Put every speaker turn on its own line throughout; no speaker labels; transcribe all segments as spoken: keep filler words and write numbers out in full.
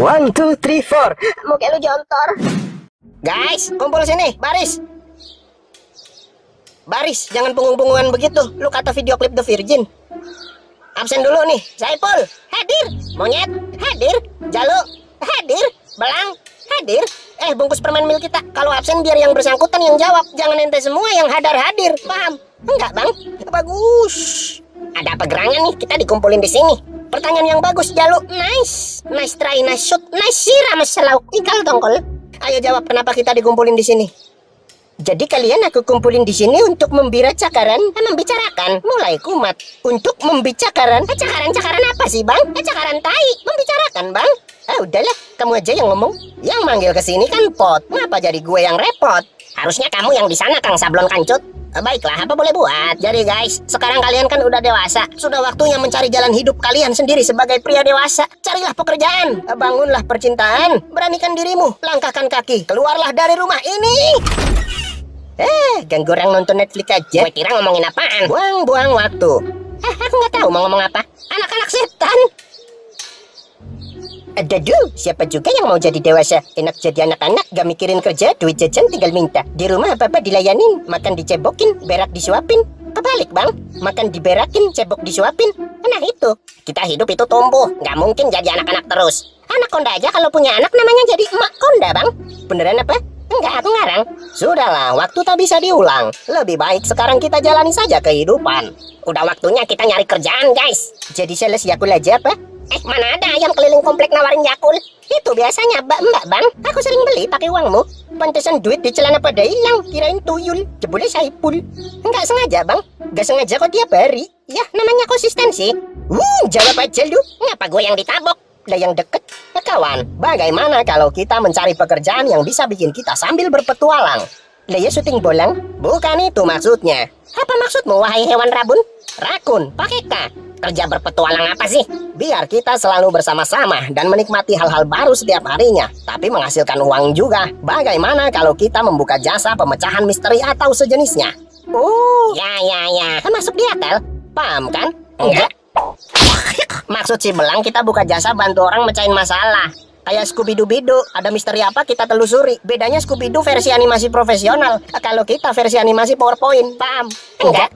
One, two, three, four.
Muka lu jontor.
Guys, kumpul sini, baris. Baris, jangan punggung-punggungan begitu. Lu kata video klip The Virgin. Absen dulu nih. Saipul, hadir. Monyet, hadir. Jalu, hadir. Belang, hadir. Eh, bungkus permen mil kita. Kalau absen biar yang bersangkutan yang jawab. Jangan ente semua yang hadar hadir. Paham? Enggak, Bang? Bagus. Ada apa gerangan nih? Kita dikumpulin di sini. Pertanyaan yang bagus, Jalu. Nice. Nice try, nice shoot. Nice siram selauk. Ikal dongkol. Ayo jawab kenapa kita dikumpulin di sini. Jadi kalian aku kumpulin di sini untuk membicarakan, membicarakan, mulai kumat. Untuk membicarakan, cakaran-cakaran apa sih, Bang? Cakaran tai, membicarakan, Bang. Ah udahlah, kamu aja yang ngomong. Yang manggil ke sini kan Pot. Ngapa jadi gue yang repot? Harusnya kamu yang di sana, Kang Sablon Kancut. Baiklah, apa boleh buat. Jadi guys, sekarang kalian kan udah dewasa. Sudah waktunya mencari jalan hidup kalian sendiri sebagai pria dewasa. Carilah pekerjaan, bangunlah percintaan, beranikan dirimu, langkahkan kaki, keluarlah dari rumah ini. Eh, ganggu orang nonton Netflix aja. Gue kira ngomongin apaan. Buang-buang waktu. Eh, aku nggak tahu mau ngomong apa. Anak-anak setan. Ada dulu, siapa juga yang mau jadi dewasa? Enak jadi anak-anak, gak mikirin kerja, duit jajan tinggal minta. Di rumah apa-apa dilayanin, makan dicebokin, berak disuapin. Kebalik, Bang, makan diberakin, cebok disuapin. Nah itu, kita hidup itu tumbuh, gak mungkin jadi anak-anak terus. Anak konda aja kalau punya anak namanya jadi emak konda, Bang. Beneran apa? Enggak, aku ngarang. Sudahlah, waktu tak bisa diulang. Lebih baik sekarang kita jalani saja kehidupan. Udah waktunya kita nyari kerjaan, guys. Jadi sales Yakul aja apa? Eh, mana ada ayam keliling komplek nawarin Yakul? Itu biasanya mbak-mbak, Bang. Aku sering beli pakai uangmu. Pantesan duit di celana pada hilang. Kirain tuyul. Jebule Saipul. Enggak sengaja, Bang. Enggak sengaja kok tiap hari. Ya, namanya konsistensi. Wuh, jawab aja lu. Ngapa gue yang ditabok? Lah yang deket. Eh, kawan, bagaimana kalau kita mencari pekerjaan yang bisa bikin kita sambil berpetualang? Lah ya syuting bolang? Bukan itu maksudnya. Apa maksudmu, wahai hewan rabun? Rakun, pakai K. Kerja berpetualang apa sih? Biar kita selalu bersama-sama dan menikmati hal-hal baru setiap harinya, tapi menghasilkan uang juga. Bagaimana kalau kita membuka jasa pemecahan misteri atau sejenisnya? Oh, ya ya ya. Masuk di akal. Paham kan? Enggak. Maksud si Belang kita buka jasa bantu orang mecahin masalah. Kayak Scooby-Doo, ada misteri apa kita telusuri. Bedanya Scooby-Doo versi animasi profesional. Kalau kita versi animasi PowerPoint. Paham? Enggak.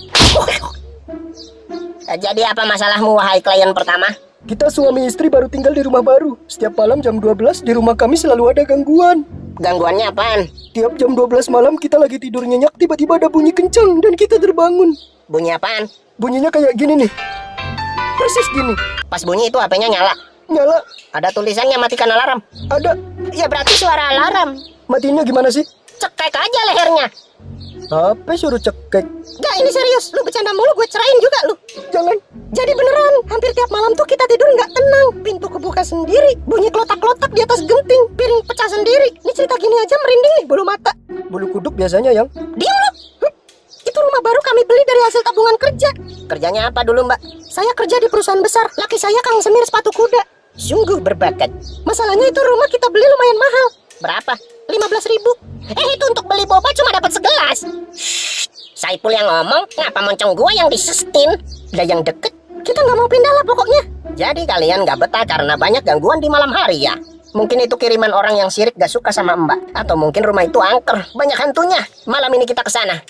Jadi apa masalahmu, wahai klien pertama?
Kita suami istri baru tinggal di rumah baru. Setiap malam jam dua belas di rumah kami selalu ada gangguan.
Gangguannya apaan?
Tiap jam dua belas malam kita lagi tidur nyenyak, tiba-tiba ada bunyi kencang dan kita terbangun.
Bunyi apaan?
Bunyinya kayak gini nih. Persis gini.
Pas bunyi itu H P-nya nyala?
Nyala.
Ada tulisannya matikan alarm?
Ada.
Ya berarti suara alarm.
Matinya gimana sih?
Cekek aja lehernya.
Apa suruh cekek?
Gak, ini serius. Lu bercanda mulu, gue cerain juga lu.
Jangan.
Jadi beneran, hampir tiap malam tuh kita tidur nggak tenang. Pintu kebuka sendiri, bunyi klotak-klotak di atas genting, piring pecah sendiri. Ini cerita gini aja merinding nih, bulu mata.
Bulu kuduk biasanya yang.
Diam lu. Huh? Itu rumah baru kami beli dari hasil tabungan kerja. Kerjanya apa dulu, Mbak? Saya kerja di perusahaan besar. Laki saya Kang Semir sepatu kuda. Sungguh berbakat. Masalahnya itu rumah kita beli lumayan mahal. Berapa? lima belas ribu. Eh, itu untuk beli boba cuma dapat segelas. Shh, Saipul yang ngomong, ngapa moncong gua yang disustin? Lah yang deket, kita nggak mau pindah lah pokoknya. Jadi kalian nggak betah karena banyak gangguan di malam hari ya? Mungkin itu kiriman orang yang sirik gak suka sama Mbak. Atau mungkin rumah itu angker, banyak hantunya. Malam ini kita ke sana.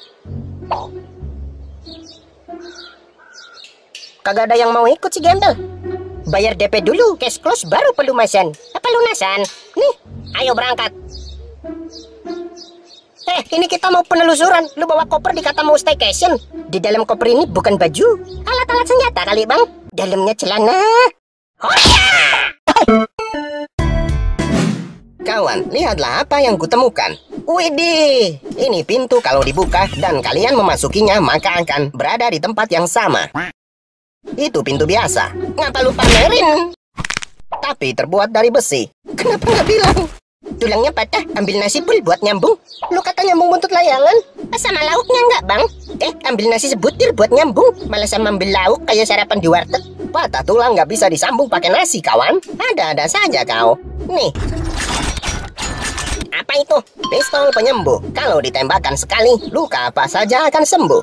Kagak ada yang mau ikut si gembel. Bayar D P dulu, cash close baru pelunasan. Apa lunasan? Nih, ayo berangkat. Eh, ini kita mau penelusuran. Lu bawa koper dikata mau staycation. Di dalam koper ini bukan baju, alat-alat senjata kali, Bang. Dalamnya celana. Oh ya! Kawan, lihatlah apa yang kutemukan. Widih, ini pintu kalau dibuka dan kalian memasukinya maka akan berada di tempat yang sama. Itu pintu biasa. Ngapa lu pamerin? Tapi terbuat dari besi. Kenapa nggak bilang? Tulangnya patah, ambil nasi pul buat nyambung. Lu kata nyambung buntut layangan. Sama lauknya nggak, Bang? Eh, ambil nasi sebutir buat nyambung. Malah sama ambil lauk kayak sarapan di warteg. Patah tulang nggak bisa disambung pakai nasi, kawan. Ada-ada saja kau. Nih. Apa itu? Pistol penyembuh. Kalau ditembakkan sekali, luka apa saja akan sembuh.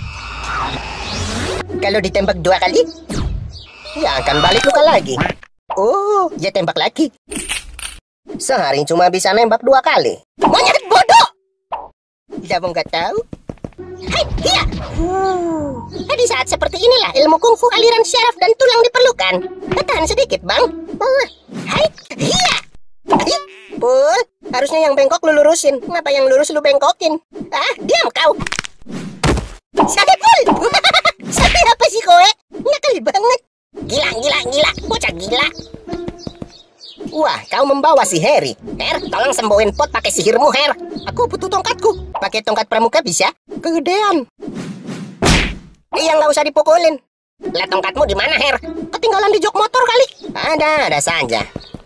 Kalau ditembak dua kali, ya akan balik luka lagi. Oh, dia tembak lagi. Sehari cuma bisa nembak dua kali. Monyet bodoh! Kamu nggak tahu? Hai, iya. Uh, di saat seperti inilah ilmu kungfu aliran syaraf dan tulang diperlukan. Tahan sedikit, Bang. Uh, hai, iya. Hi, Pul, harusnya yang bengkok lu lurusin. Kenapa yang lurus lu bengkokin? Ah, diam kau. Saipul. Siapa sih kowe? Nakal banget. Gila, gila, gila. Bocah gila. Wah, kau membawa si Harry. Her, tolong sembuhin pot pakai sihirmu, Her. Aku butuh tongkatku. Pakai tongkat pramuka bisa? Kegedean. Iya, nggak usah dipukulin. Lihat tongkatmu di mana, Her? Ketinggalan di jok motor kali. Ada, ada saja.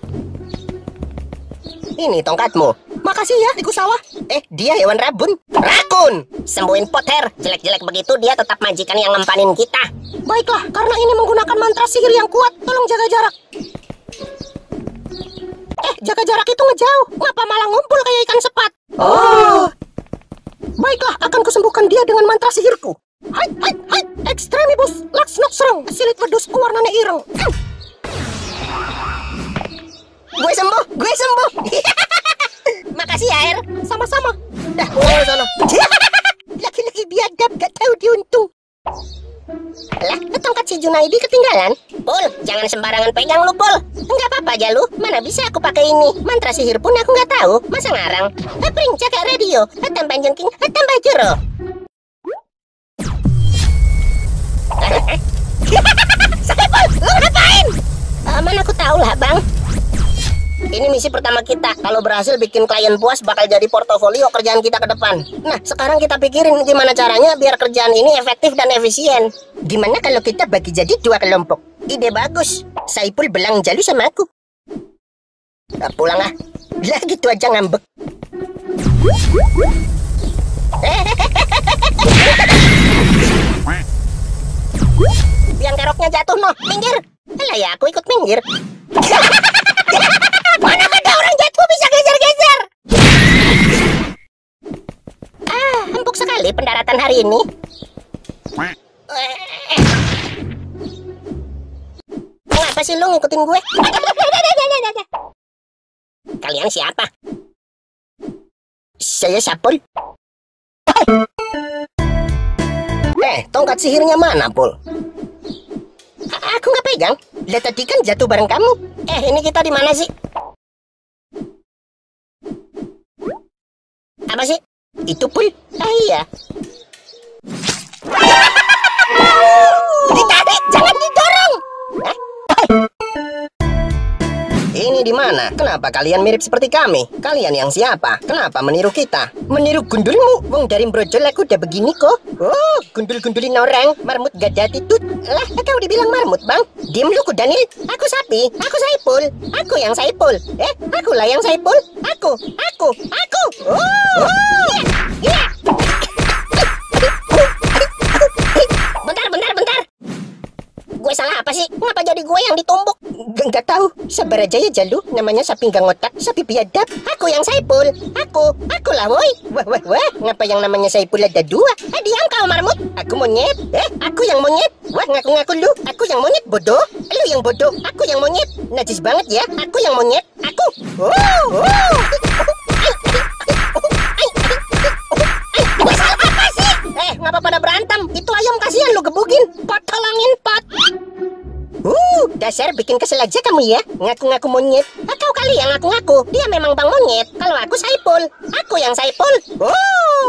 Ini tongkatmu. Makasih ya, tikus sawah. Eh, dia hewan rabun. Rakun! Sembuhin pot, Her. Jelek-jelek begitu, dia tetap majikan yang ngempanin kita. Baiklah, karena ini menggunakan mantra sihir yang kuat. Tolong jaga jarak. Eh, jaga jarak itu ngejauh. Ngapa malah ngumpul kayak ikan sepat? Oh. Baiklah, akan kusembuhkan dia dengan mantra sihirku. Hai, hai, hai. Extremibus Laxnox serang. Silit wedus warnanya ireng. Hmm. Gue sembuh, gue sembuh. Makasih ya, Her. Sama-sama. Dah, pulang sana. Laki-laki biadab gak tahu diuntung. Lah, tongkat si Junaidi ketinggalan. Pul, jangan sembarangan pegang lu, Pul. Enggak apa-apa aja lu. Mana bisa aku pakai ini? Mantra sihir pun aku nggak tahu. Masa ngarang? Hepring cakak radio. Hetam panjangking, hetam bajero. Saipul, lu ngapain? Uh, mana aku tahu lah, Bang. Ini misi pertama kita. Kalau berhasil bikin klien puas, bakal jadi portofolio kerjaan kita ke depan. Nah, sekarang kita pikirin gimana caranya biar kerjaan ini efektif dan efisien. Gimana kalau kita bagi jadi dua kelompok? Ide bagus. Saipul belang jalu sama aku. Nah, pulang ah. Lah gitu aja ngambek. Biang keroknya jatuh, noh. Minggir. Alah ya, aku ikut minggir. Mana ada orang jatuh bisa geser-geser. Ah, empuk sekali pendaratan hari ini. Kenapa sih lu ngikutin gue? Kalian siapa? Saya Sapul. Eh, tongkat sihirnya mana, Pul? A aku nggak pegang. Lihat tadi kan jatuh bareng kamu. Eh, ini kita di mana sih? Apa sih? Itu Pul? Ah iya. Ditarik, jangan didorong. Hah? Ini di mana? Kenapa kalian mirip seperti kami? Kalian yang siapa? Kenapa meniru kita? Meniru gundulmu? Wong dari brojol aku udah begini kok. Oh, gundul-gundulin orang. Marmut gak ada attitude. Lah, kau dibilang marmut, Bang. Diem lu, Kudanil. Aku Sapi. Aku Saipul. Aku yang Saipul. Eh, akulah yang Saipul. Aku. Aku. Aku. Oh. Oh. Iya. Bentar, bentar, bentar. Gue salah apa sih? Kenapa jadi gue yang ditumbuk? Gak tahu. Sabar aja ya, Jalu. Namanya sapi gak ngotak, sapi biadab. Aku yang Saipul. Aku. Aku lah, woi. Wah, wah, wah. Ngapa yang namanya Saipul ada dua? Eh, diam kau, marmut. Aku monyet. Eh, aku yang monyet. Wah, ngaku-ngaku lu. Aku yang monyet, bodoh. Lu yang bodoh. Aku yang monyet. Najis banget ya. Aku yang monyet. Aku. Oh, oh. Gue salah apa sih? Eh, ngapa pada berantem? Itu ayam kasihan lu gebukin. Pot tolongin, pot. Uh, dasar bikin kesel aja kamu ya. Ngaku-ngaku monyet. Kau kali yang ngaku-ngaku. Dia memang Bang Monyet. Kalau aku Saipul. Aku yang Saipul. Oh.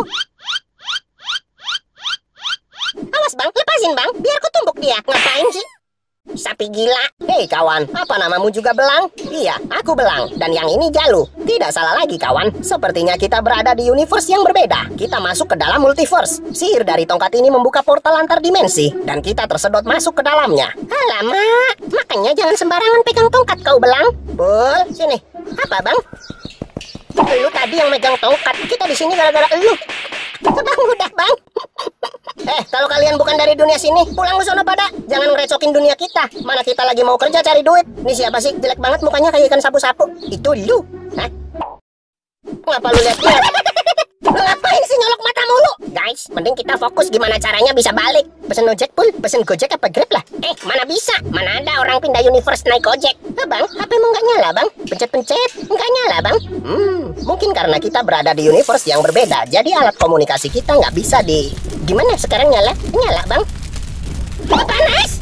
Awas Bang, lepasin Bang. Biar ku tumbuk dia. Ngapain sih? Sapi gila. Hei kawan, apa namamu juga Belang? Iya, aku Belang. Dan yang ini Jalu. Tidak salah lagi kawan. Sepertinya kita berada di universe yang berbeda. Kita masuk ke dalam multiverse. Sihir dari tongkat ini membuka portal antar dimensi. Dan kita tersedot masuk ke dalamnya. Alamak, makanya jangan sembarangan pegang tongkat kau Belang. Bul, sini. Apa Bang? Lu tadi yang megang tongkat. Kita di sini gara-gara lu. Bang, udah Bang. Eh, kalau kalian bukan dari dunia sini, pulang ke sana pada. Jangan ngerecokin dunia kita. Mana kita lagi mau kerja cari duit. Ini siapa sih? Jelek banget mukanya kayak ikan sapu-sapu. Itu lu. Hah? Ngapa lu lihat-lihat? Lu ngapain sih nyolok mata mulu? Gak nice. Mending kita fokus gimana caranya bisa balik. Pesen ojek pul, pesen gojek apa grab lah. Eh, mana bisa? Mana ada orang pindah universe naik ojek? Nah, bang, H P-mu nggak nyala bang? Pencet-pencet, nggak nyala bang? Hmm, mungkin karena kita berada di universe yang berbeda. Jadi alat komunikasi kita nggak bisa di... Gimana sekarang nyala? Nyala bang? Oh, panas!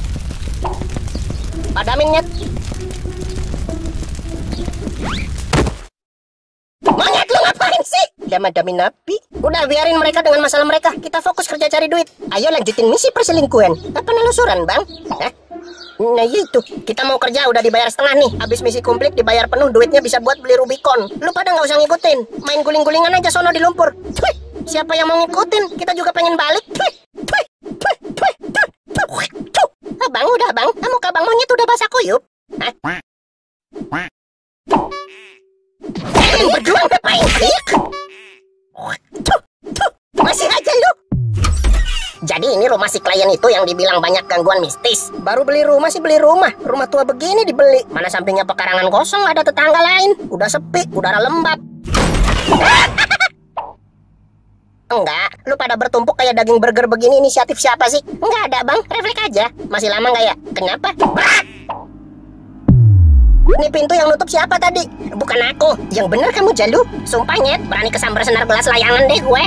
Padamin nyet. Monyet lu ngapain sih? Dama-damin napi. Udah biarin mereka dengan masalah mereka. Kita fokus kerja cari duit. Ayo lanjutin misi perselingkuhan. Apa nelusuran bang? Hah? Nah itu, kita mau kerja udah dibayar setengah nih. Habis misi komplit dibayar penuh, duitnya bisa buat beli Rubicon. Lu pada nggak usah ngikutin. Main guling-gulingan aja sono di lumpur. Tuh, siapa yang mau ngikutin? Kita juga pengen balik. Tuh, tuh, tuh, tuh, tuh, tuh, tuh. Abang udah bang, muka bang monyet udah basah kuyup. Hah? Lu berdua ngapain sih? Tuh, tuh, masih aja lu. Jadi ini rumah si klien itu yang dibilang banyak gangguan mistis. Baru beli rumah sih beli rumah. Rumah tua begini dibeli. Mana sampingnya pekarangan kosong, ada tetangga lain. Udah sepi, udara lembab. Enggak, lu pada bertumpuk kayak daging burger begini, inisiatif siapa sih? Enggak ada bang, refleks aja. Masih lama nggak ya? Kenapa? Ini pintu yang nutup siapa tadi? Bukan aku. Yang bener kamu Jalu. Sumpah nyet, berani kesambar senar gelas layangan deh gue.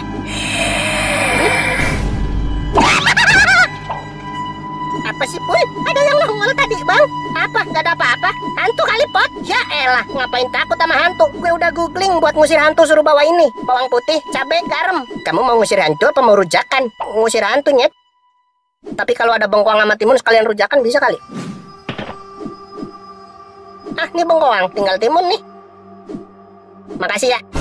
Apa sih Pul? Ada yang nongol tadi bang? Apa? Gak ada apa-apa? Hantu kali Pot? Ya elah, ngapain takut sama hantu? Gue udah googling buat ngusir hantu, suruh bawa ini bawang putih, cabai, garam. Kamu mau ngusir hantu apa mau rujakan? Ngusir hantu nyet. Tapi kalau ada bengkoang sama timun sekalian rujakan bisa kali. Ah, ini bengkoang, tinggal timun nih. Makasih ya.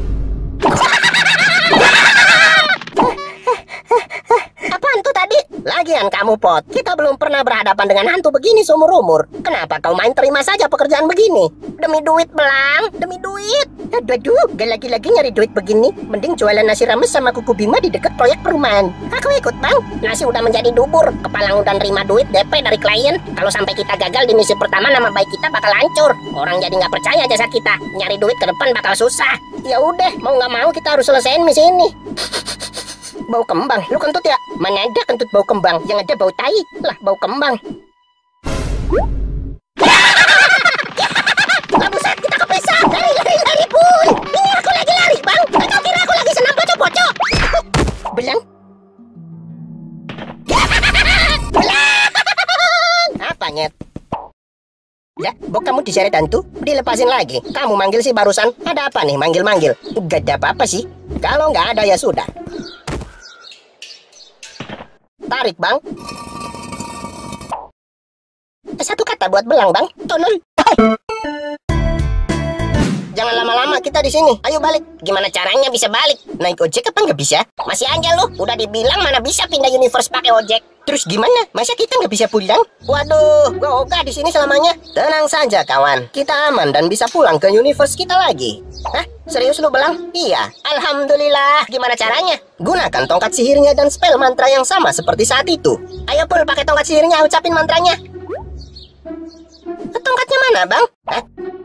Apa hantu tadi? Lagian kamu Pot, kita belum pernah berhadapan dengan hantu begini seumur-umur. Kenapa kau main terima saja pekerjaan begini? Demi duit belang, demi duit. Aduh, aduh, gak lagi-lagi nyari duit begini. Mending jualan nasi rames sama kuku Bima di dekat proyek perumahan. Aku ikut bang, nasi udah menjadi dubur. Kepalang udah nerima duit D P dari klien. Kalau sampai kita gagal di misi pertama, nama baik kita bakal hancur. Orang jadi nggak percaya jasa kita. Nyari duit ke depan bakal susah. Ya udah, mau nggak mau kita harus selesaiin misi ini. Bau kembang, lu kentut ya? Mana ada kentut bau kembang, yang ada bau tai. Lah, bau kembang. Lah buset, kita kepisah. Lari, lari, lari, Bun. Ini aku lagi lari, bang. Kau kira aku lagi senam bocok-bocok? Belang. Belang. Apa nyet? Ya, bok kamu diseret hantu, dilepasin lagi. Kamu manggil sih barusan. Ada apa nih manggil-manggil? Gak ada apa-apa sih. Kalau nggak ada ya sudah. Tarik bang. Satu kata buat belang bang. Tolol. Jangan lama-lama kita di sini. Ayo balik. Gimana caranya bisa balik? Naik ojek apa nggak bisa? Masih aja lu. Udah dibilang mana bisa pindah universe pakai ojek. Terus gimana? Masa kita nggak bisa pulang? Waduh, gue ogah di sini selamanya. Tenang saja kawan. Kita aman dan bisa pulang ke universe kita lagi. Hah? Serius lu belang? Iya. Alhamdulillah. Gimana caranya? Gunakan tongkat sihirnya dan spell mantra yang sama seperti saat itu. Ayo Pul, pakai tongkat sihirnya, ucapin mantranya. Tongkatnya mana bang? Hah?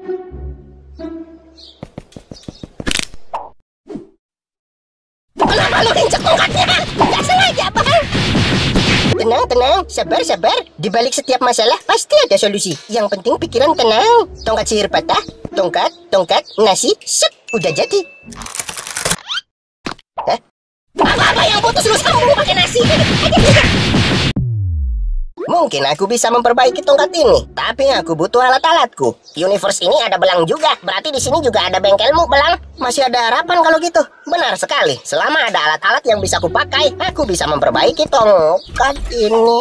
Kenapa lu injek tongkatnya? Gak sengaja bang. Tenang, tenang, sabar, sabar. Di balik setiap masalah pasti ada solusi. Yang penting pikiran tenang. Tongkat sihir patah, tongkat, tongkat, nasi, set, udah jadi. Hah? Apa-apa yang putus lu sambung pakai nasi? Mungkin aku bisa memperbaiki tongkat ini, tapi aku butuh alat-alatku. Universe ini ada belang juga, berarti di sini juga ada bengkelmu belang. Masih ada harapan kalau gitu. Benar sekali, selama ada alat-alat yang bisa kupakai, aku bisa memperbaiki tongkat ini.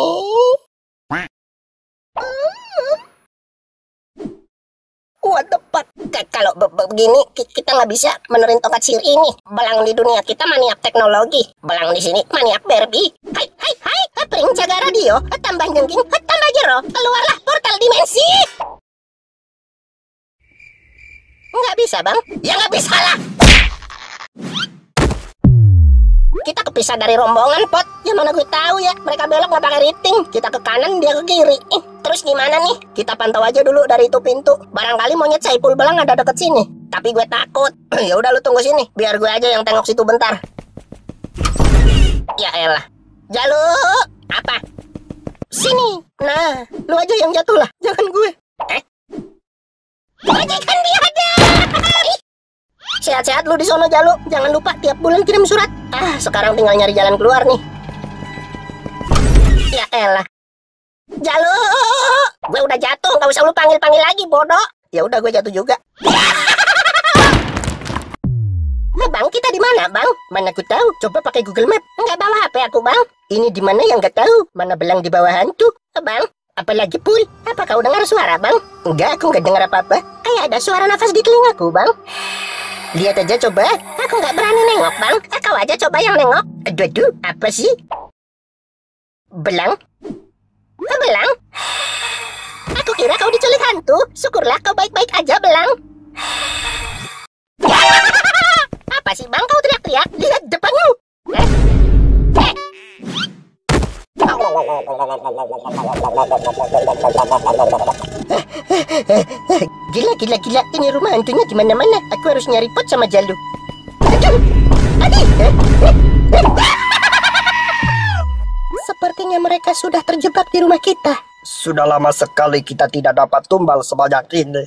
What the fuck? Kalau be be begini kita nggak bisa menerin tongkat sihir ini. Belang di dunia kita maniak teknologi. Belang di sini maniak Barbie. Hai hai hai, pring jaga radio, tambah jengking, tambah jero. Keluarlah portal dimensi. Nggak bisa bang? Ya nggak bisa lah. Kita kepisah dari rombongan Pot. Ya mana gue tahu ya. Mereka belok nggak pakai rating. Kita ke kanan, dia ke kiri. Eh, terus gimana nih? Kita pantau aja dulu dari itu pintu. Barangkali monyet Saipul Belang ada deket sini. Tapi gue takut. Ya udah lu tunggu sini. Biar gue aja yang tengok situ bentar. Ya elah. Jalu, apa? Sini. Nah, lu aja yang jatuh lah, jangan gue. Eh? Majikan dia ada. Sehat-sehat lu di sono, Jalu. Jangan lupa tiap bulan kirim surat. Ah, sekarang tinggal nyari jalan keluar nih. Ya elah. Jalu, gue udah jatuh, nggak usah lu panggil-panggil lagi, bodoh. Ya udah, gue jatuh juga. Nah, Bang, kita di mana, Bang? Mana aku tahu. Coba pakai Google Map. Nggak bawa H P aku, Bang. Ini di mana yang nggak tahu? Mana belang di bawah hantu, Bang? Apalagi Pul? Apa kau dengar suara, Bang? Enggak, aku nggak dengar apa-apa. Kayak ada suara nafas di telingaku, Bang. Lihat aja coba. Aku nggak berani nengok, Bang. Kau aja coba yang nengok. Aduh, aduh, apa sih? Belang? Belang? Aku kira kau diculik hantu. Syukurlah kau baik-baik aja, Belang. Apa sih, Bang? Kau teriak-teriak? Lihat depanmu. Eh? Eh? Gila, gila, gila. Ini rumah hantunya di mana-mana. Aku harus nyari pot sama Jalu. Aduh, aduh. Sepertinya mereka sudah terjebak di rumah kita.
Sudah lama sekali kita tidak dapat tumbal sebanyak ini.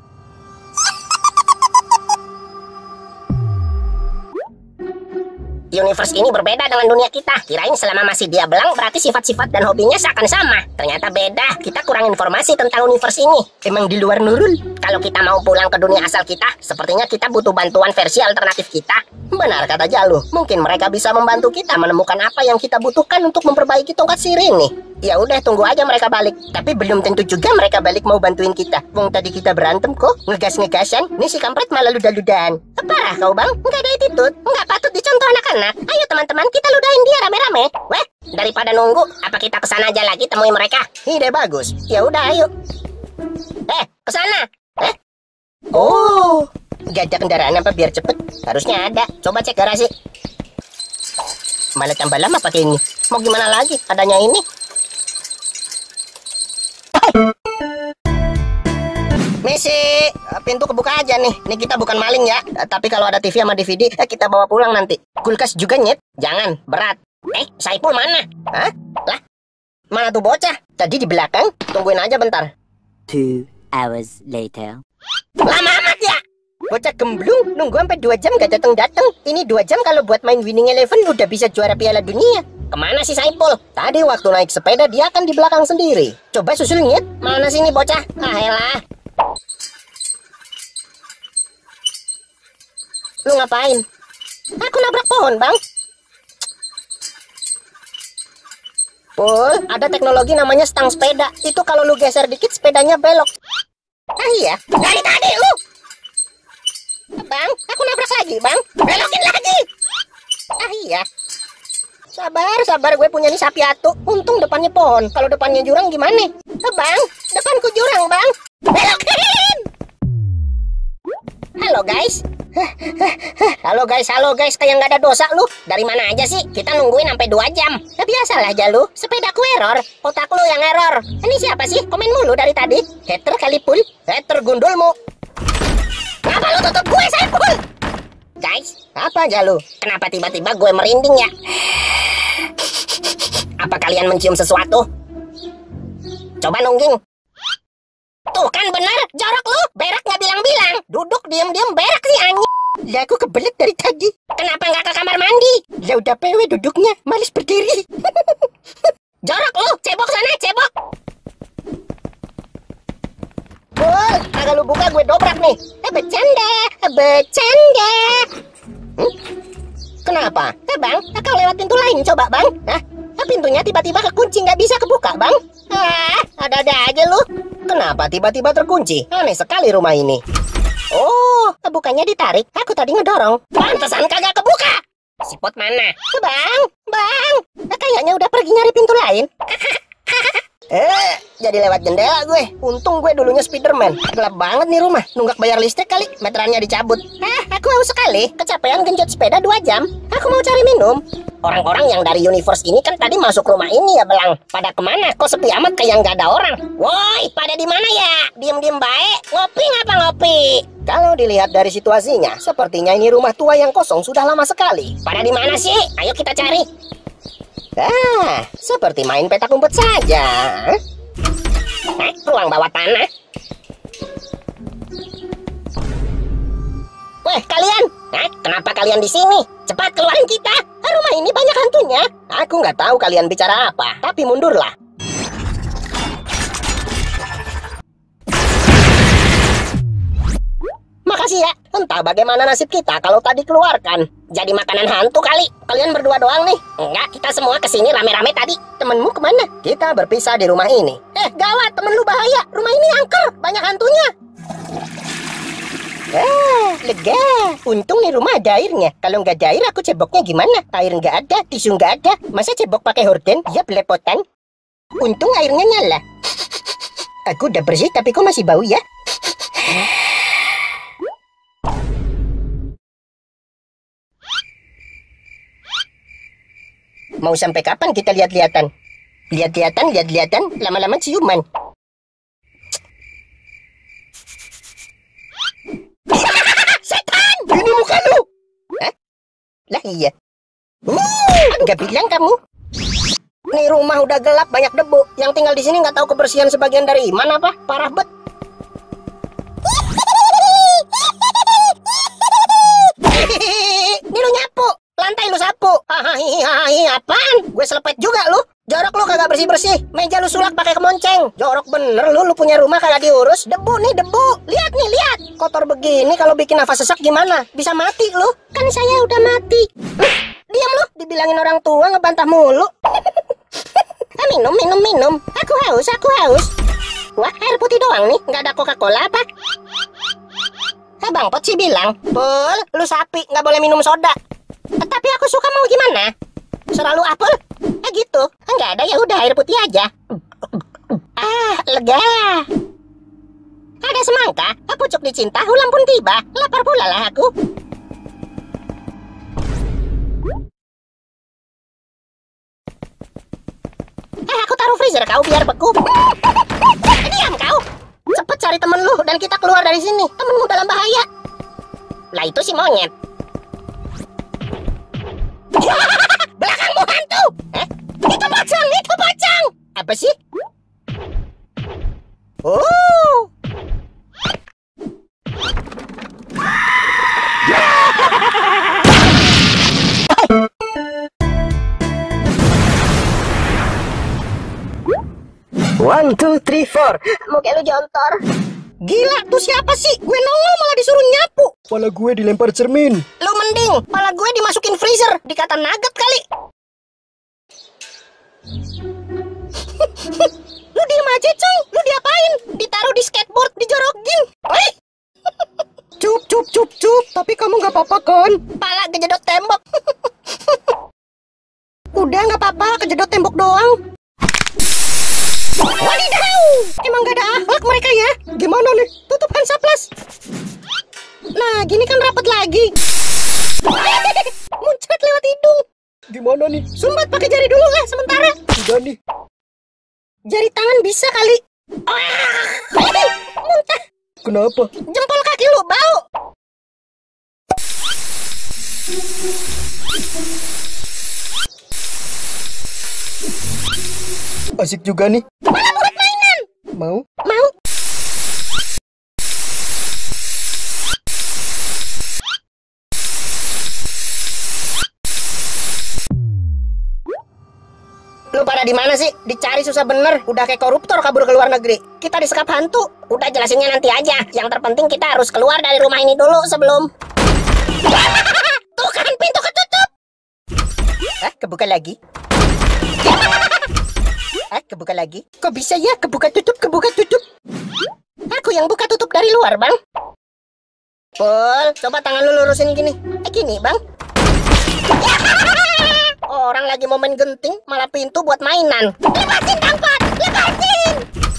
Universe ini berbeda dengan dunia kita. Kirain selama masih dia belang berarti sifat-sifat dan hobinya seakan sama. Ternyata beda. Kita kurang informasi tentang universe ini. Emang di luar Nurul? Kalau kita mau pulang ke dunia asal kita, sepertinya kita butuh bantuan versi alternatif kita. Benar kata Jalu. Mungkin mereka bisa membantu kita menemukan apa yang kita butuhkan untuk memperbaiki tongkat sihir ini. Ya udah, tunggu aja mereka balik. Tapi belum tentu juga mereka balik mau bantuin kita. Wong tadi kita berantem kok, ngegas-ngegasan. Nih si kampret malah ludah-ludahan. Parah kau, Bang. Nggak ada attitude. Nggak patut dicontoh anak-anak. Ayo teman-teman, kita ludahin dia rame-rame. Weh, daripada nunggu, apa kita kesana aja lagi temui mereka? Ide bagus. Ya udah, ayo. Eh, kesana. Eh? Oh, gak ada kendaraan apa biar cepet? Harusnya ada. Coba cek garasi. Malah tambah lama pakai ini. Mau gimana lagi? Adanya ini. Misi, pintu kebuka aja nih. Ini kita bukan maling ya. Tapi kalau ada T V sama D V D, eh, kita bawa pulang nanti. Kulkas juga nyet. Jangan, berat. Eh, Saipul mana? Hah? Lah, mana tuh bocah? Tadi di belakang. Tungguin aja bentar.
Two hours later.
Lama amat ya? Bocah gemblung, nunggu sampai dua jam gak datang-datang. Ini dua jam kalau buat main Winning Eleven udah bisa juara Piala Dunia. Kemana sih Saipul? Tadi waktu naik sepeda dia kan di belakang sendiri. Coba susul nyet. Mana sini bocah? Ah elah. Lu ngapain? Aku nabrak pohon, Bang. Pul, ada teknologi namanya stang sepeda. Itu kalau lu geser dikit sepedanya belok. Ah iya, dari tadi lu. Bang, aku nabrak lagi, Bang. Belokin lagi. Ah iya. Sabar, sabar, gue punya nih sapi atu. Untung depannya pohon. Kalau depannya jurang gimana? Ah, Bang, depanku jurang, Bang. Belokin. Halo guys. Halo guys, halo guys, kayak nggak ada dosa lu. Dari mana aja sih? Kita nungguin sampai dua jam. Ya biasalah aja lu. Sepedaku error, otak lu yang error. Ini siapa sih? Komen mulu dari tadi. Hater kali Pul. Hater gundulmu. Kenapa lu tutup gue, Saipul? Guys, apa aja lu? Kenapa tiba-tiba gue merinding ya? Apa kalian mencium sesuatu? Coba nungging. Tuh kan benar, jorok lu. Berak nggak bilang-bilang. Duduk diam-diam berak sih anjing. Lah aku kebelet dari tadi. Kenapa nggak ke kamar mandi? Lah udah P W duduknya, malis berdiri. Jorok lu, cebok sana, cebok. Pul, kalau lu buka gue dobrak nih. Eh bercanda, bercanda. Hmm? Kenapa? Eh bang, kau lewat pintu lain coba bang. Hah? Pintunya tiba-tiba kekunci nggak bisa kebuka bang. Ah, ada-ada aja lu. Kenapa tiba-tiba terkunci? Aneh sekali rumah ini. Oh, bukannya ditarik. Aku tadi ngedorong. Pantesan kagak kebuka. Si Pot mana? Bang, bang. Kayaknya udah pergi nyari pintu lain. Eh, jadi lewat jendela gue. Untung gue dulunya Spiderman. Gelap banget nih rumah. Nunggak bayar listrik kali. Meterannya dicabut. Ah, aku haus sekali. Kecapean genjot sepeda dua jam. Aku mau cari minum. Orang-orang yang dari universe ini kan tadi masuk rumah ini ya belang. Pada kemana? Kok sepi amat kayak nggak ada orang? Woi, pada di mana ya? Diem-diem baik. Ngopi ngapa ngopi? Kalau dilihat dari situasinya, sepertinya ini rumah tua yang kosong sudah lama sekali. Pada di mana sih? Ayo kita cari. Ah, seperti main petak umpet saja. Hah, ruang bawah tanah. Weh, kalian! Hah, kenapa kalian di sini? Cepat keluarin kita! Rumah ini banyak hantunya. Aku nggak tahu kalian bicara apa, tapi mundurlah. Makasih ya. Entah bagaimana nasib kita kalau tadi keluarkan. Jadi makanan hantu kali. Kalian berdua doang nih. Enggak, kita semua kesini rame-rame tadi. Temenmu kemana? Kita berpisah di rumah ini. Eh, gawat, temen lu bahaya. Rumah ini angker, banyak hantunya. Ah, lega. Untung nih rumah ada airnya. Kalau nggak ada air, aku ceboknya gimana? Air nggak ada, tisu nggak ada. Masa cebok pakai horden? Ya belepotan. Untung airnya nyala. Aku udah bersih, tapi kok masih bau ya? Mau sampai kapan kita lihat-lihatan? Lihat-lihatan, lihat-lihatan, lama-lama ciuman.
Setan! Ini muka lu!
Hah? Lah iya. Uh, nggak bilang kamu. Nih rumah udah gelap, banyak debu. Yang tinggal di sini nggak tahu kebersihan sebagian dari iman apa? Parah bet. Ini lu nyapu, lantai lu sapu. Hahaha, apaan? Gue selepet juga lu. Jorok lu kagak bersih-bersih. Meja lu sulak pakai kemonceng. Jorok bener lu, lu punya rumah kagak diurus. Debu nih, debu. Lihat nih, lihat. Kotor begini kalau bikin nafas sesak gimana? Bisa mati lu. Kan saya udah mati. Huh, diam lu, dibilangin orang tua ngebantah mulu. Ah, minum, minum, minum. Aku haus, aku haus. Wah, air putih doang nih, nggak ada Coca-Cola apa? Abang Pot sih bilang, Pul, lu sapi, nggak boleh minum soda. Tapi aku suka, mau gimana? Selalu apel? Ah gitu, nggak ada, ya udah air putih aja. Ah, lega. Ada semangka, pucuk dicinta, ulang pun tiba. Lapar pula lah aku. Eh, aku taruh freezer kau biar beku. Diam kau. Cepet cari temen lu dan kita keluar dari sini. Temenmu dalam bahaya. Lah itu si monyet. Belakangmu hantu. Eh? Itu pocong, itu pocong. Apa sih? Oh. One, two, three, four. Muka lu jontor. Gila, tuh siapa sih? Gue nongol malah disuruh nyapu.
Kepala gue dilempar cermin.
Lu mending, kepala gue dimasukin freezer. Dikata nugget kali. Lu diem aja, Cung. Lu diapain? Ditaruh di skateboard, dijorokin. Oi.
Cup, cup, cup, cup. Tapi kamu nggak apa-apa kan?
Pala kejedot tembok. Udah nggak apa-apa, kejedot tembok doang. Wadidaw! Emang gak ada akhlak mereka ya?
Gimana nih?
Tutup Hansaplas. Nah, gini kan rapat lagi. Muncrat lewat hidung.
Gimana nih?
Sumbat pakai jari dulu lah sementara.
Udah nih.
Jari tangan bisa kali. Muntah.
Kenapa?
Jempol kaki lu bau.
Asik juga nih.
Malah buat mainan.
Mau?
Mau. Lu pada di mana sih? Dicari susah bener. Udah kayak koruptor kabur ke luar negeri. Kita disekap hantu. Udah jelasinnya nanti aja. Yang terpenting kita harus keluar dari rumah ini dulu sebelum. Tuh kan pintu ketutup. Hah, kebuka lagi. Ah, kebuka lagi. Kok bisa ya? Kebuka tutup, kebuka tutup. Aku yang buka tutup dari luar, Bang. Pul, coba tangan lu lurusin gini. Eh, gini, Bang. Orang lagi mau main genting, malah pintu buat mainan. Lepasin, Tangpat! Lepasin!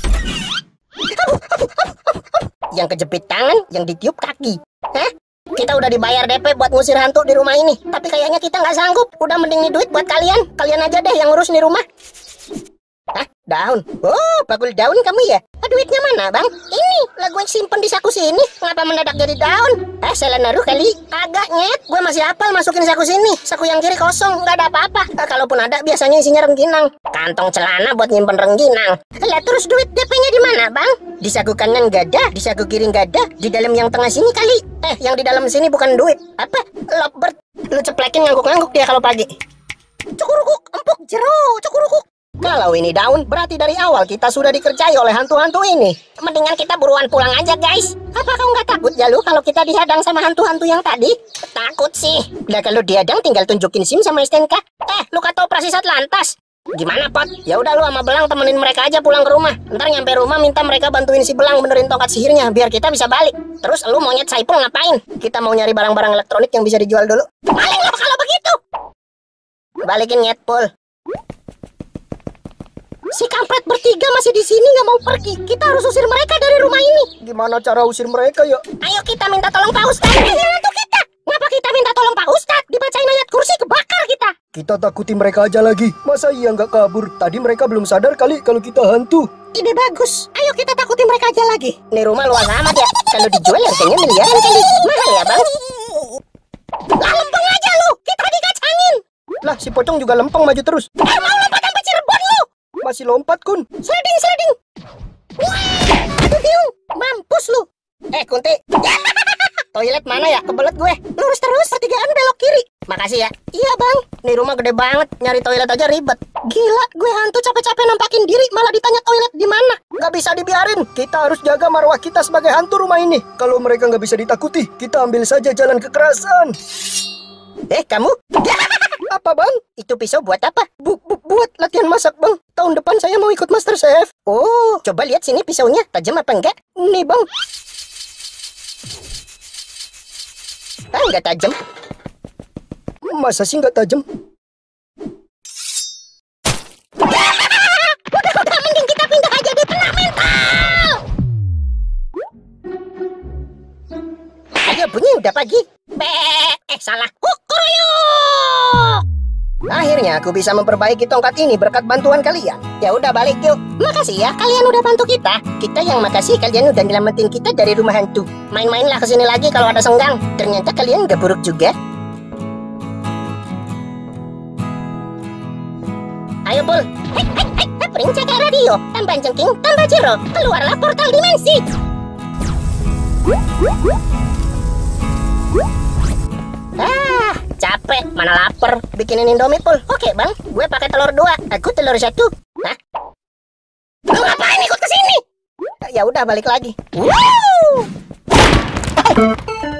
Yang kejepit tangan, yang ditiup kaki. Hah? Kita udah dibayar D P buat ngusir hantu di rumah ini. Tapi kayaknya kita nggak sanggup. Udah mending nih duit buat kalian. Kalian aja deh yang ngurus nih rumah. Hah? Daun? Oh, bakul daun kamu ya? Ah, duitnya mana, Bang? Ini, lah gue simpen di saku sini. Ngapa mendadak jadi daun? Eh, salah naruh kali. Agak nyet, gue masih hafal masukin saku sini. Saku yang kiri kosong, nggak ada apa-apa. Eh, kalaupun ada, biasanya isinya rengginang. Kantong celana buat nyimpen rengginang. Lah, terus duit D P-nya di mana, Bang? Di saku kanan nggak ada, di saku kiri nggak ada, di dalam yang tengah sini kali. Eh, yang di dalam sini bukan duit. Apa? Lovebird. Lu ceplekin ngangguk-ngangguk dia kalau pagi. Cukurukuk, empuk, jero, cukurukuk. Kalau ini daun, berarti dari awal kita sudah dikerjai oleh hantu-hantu ini. Mendingan kita buruan pulang aja, guys. Apa kau nggak takut ya lu kalau kita dihadang sama hantu-hantu yang tadi? Takut sih. Lah kalau dihadang tinggal tunjukin SIM sama S T N K. Eh, lu kata operasi Satlantas. Gimana, Pot? Ya udah lu sama Belang temenin mereka aja pulang ke rumah. Ntar nyampe rumah minta mereka bantuin si Belang benerin tongkat sihirnya biar kita bisa balik. Terus lu monyet Saipul ngapain? Kita mau nyari barang-barang elektronik yang bisa dijual dulu. Maling apa kalau begitu? Balikin nyet, Pul. Si kampret bertiga masih di sini nggak mau pergi. Kita harus usir mereka dari rumah ini.
Gimana cara usir mereka ya?
Ayo kita minta tolong Pak Ustadz. Ayo hantu kita. Ngapa kita minta tolong Pak Ustadz? Dibacain ayat kursi kebakar kita.
Kita takuti mereka aja lagi. Masa iya nggak kabur? Tadi mereka belum sadar kali kalau kita hantu.
Ide bagus. Ayo kita takuti mereka aja lagi. Nih rumah luas amat ya. Kalau dijual harganya miliaran kali. Mahal ya, Bang? Lah lempeng aja lu. Kita dikacangin.
Lah si pocong juga lempeng maju terus.
Eh, mau lompat sampai Cirebon lu.
Masih lompat, Kun.
Sliding, sliding. Wah, aduh biung. Mampus lu. Eh, Kunti. Toilet mana ya? Kebelet gue. Lurus terus, pertigaan belok kiri. Makasih ya. Iya, Bang. Nih rumah gede banget. Nyari toilet aja ribet. Gila, gue hantu capek-capek nampakin diri malah ditanya toilet di mana.
Gak bisa dibiarin. Kita harus jaga marwah kita sebagai hantu rumah ini. Kalau mereka nggak bisa ditakuti, kita ambil saja jalan kekerasan.
Eh, kamu?
Apa, Bang?
Itu pisau buat apa?
Bu, bu, buat latihan masak, Bang. Tahun depan saya mau ikut Master Chef.
Oh, coba lihat sini pisaunya. Tajam apa enggak?
Nih, Bang.
Ah, enggak tajam.
Masa sih nggak tajam?
Udah, udah, mending kita pindah aja deh, kena mental. Ayo, bunyi udah pagi. Be, eh salah. Kukuruyuk. Akhirnya aku bisa memperbaiki tongkat ini berkat bantuan kalian. Ya udah balik yuk. Makasih ya, kalian udah bantu kita. Kita yang makasih kalian udah nyelamatin kita dari rumah hantu. Main-mainlah kesini lagi kalau ada senggang. Ternyata kalian gak buruk juga. Ayo Pul. Hei, hei, hei, Princaka Radio. Tambah jengking, tambah jero. Keluarlah portal dimensi. Ah, capek, mana lapar. Bikinin Indomie, Pul. Oke, Bang. Gue pakai telur dua, aku telur satu. Hah? Lu ngapain ikut ke sini? Ya udah, balik lagi. Woo!